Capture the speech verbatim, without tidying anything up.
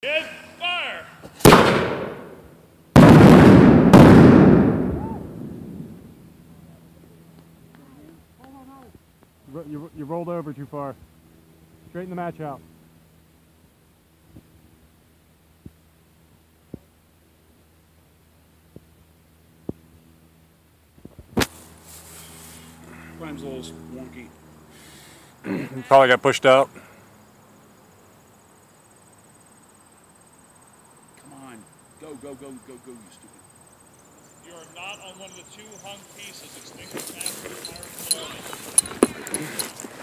Good fire! You, you rolled over too far. Straighten the match out. Prime's a little wonky. Probably got pushed out. Come on. Go, go, go, go, go, you stupid. You are not on one of the two hung pieces. Extinguish master fire slowly.